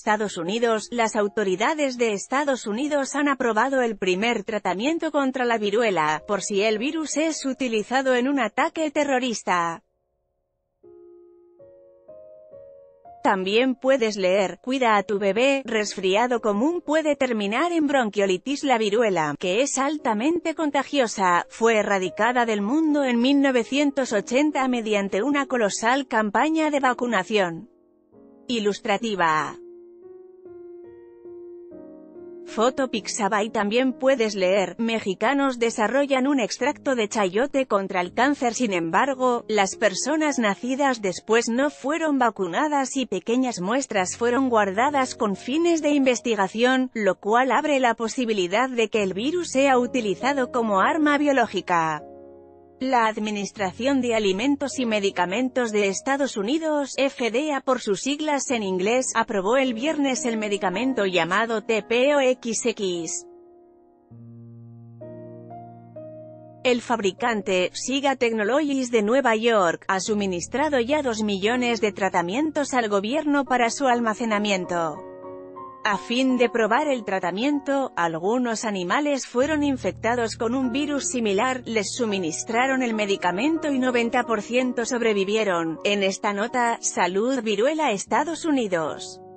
Estados Unidos, las autoridades de Estados Unidos han aprobado el primer tratamiento contra la viruela, por si el virus es utilizado en un ataque terrorista. También puedes leer, cuida a tu bebé, resfriado común puede terminar en bronquiolitis. La viruela, que es altamente contagiosa, fue erradicada del mundo en 1980 mediante una colosal campaña de vacunación ilustrativa. Foto Pixabay. También puedes leer, mexicanos desarrollan un extracto de chayote contra el cáncer. Sin embargo, las personas nacidas después no fueron vacunadas y pequeñas muestras fueron guardadas con fines de investigación, lo cual abre la posibilidad de que el virus sea utilizado como arma biológica. La Administración de Alimentos y Medicamentos de Estados Unidos, FDA por sus siglas en inglés, aprobó el viernes el medicamento llamado TPOXX. El fabricante, SIGA Technologies de Nueva York, ha suministrado ya 2 millones de tratamientos al gobierno para su almacenamiento. A fin de probar el tratamiento, algunos animales fueron infectados con un virus similar, les suministraron el medicamento y 90% sobrevivieron. En esta nota, Salud Viruela Estados Unidos.